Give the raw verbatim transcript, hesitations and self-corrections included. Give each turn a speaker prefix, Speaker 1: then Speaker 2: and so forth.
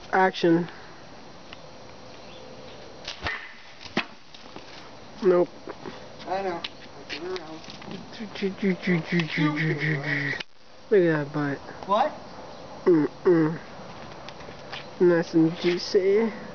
Speaker 1: Action. Nope.
Speaker 2: I know.
Speaker 1: Look at that butt.
Speaker 2: What?
Speaker 1: Mm-mm. Nice and juicy.